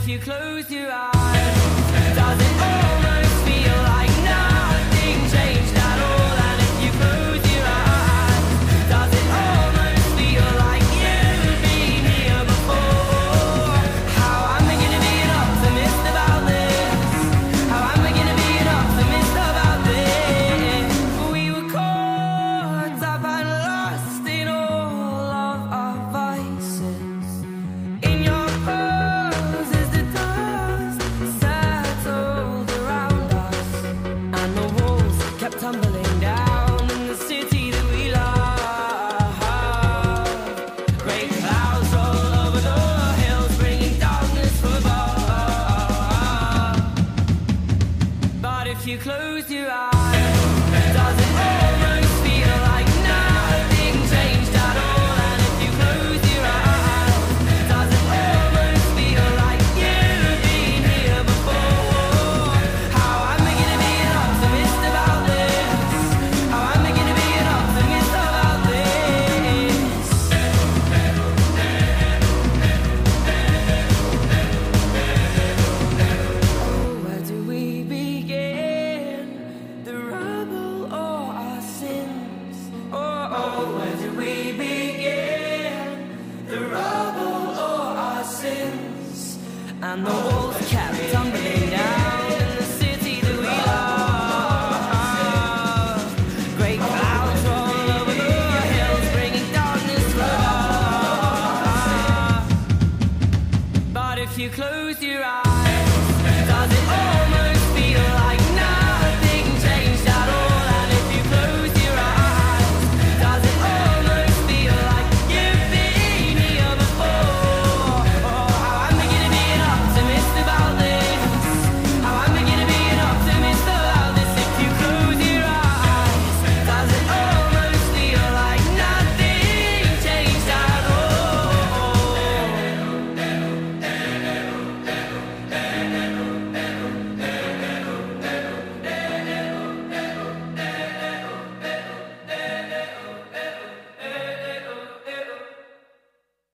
if you close your eyes, does it almost feel like nothing changed at all? And if you close your eyes, does it almost feel like you've been here before? How am I gonna be an optimist about this? How am I gonna be an optimist about this? We were caught up and lost in all of our vices. In your pose as the dust settled around us, and the walls kept tumbling down in the city that we love. Great clouds roll over the hills, bringing darkness from above. But if you close your eyes, does it almost feel like nothing changed at all? And if you close your eyes, does it almost feel like you've been here before? How am I gonna be an optimist about this? How am I gonna be an optimist about this? Oh, where do we begin? The rubble or our sins? Oh, where do we begin? The rubble or our sins? And the walls kept tumbling down in the city that we love. Great clouds roll over the hills, bringing darkness from above. But if you close your eyes, does it all